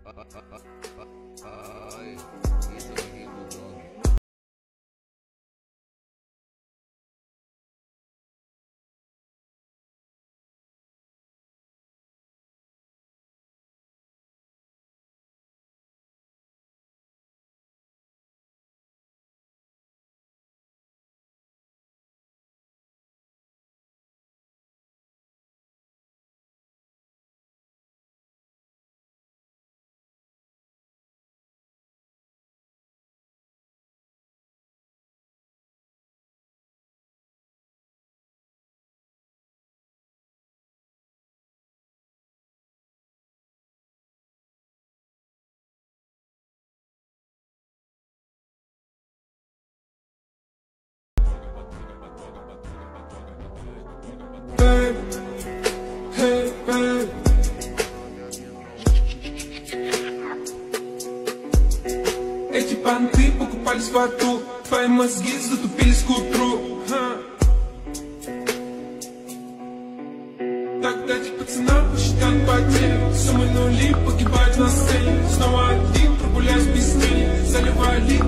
Ай, и дорогие будлоги. Эти понты покупались в аду, твои мозги затупились к утру. Так дайте пацанам посчитать потери, суммы нули погибают на сцене. Снова один, прогуляюсь без тени, заливаю лик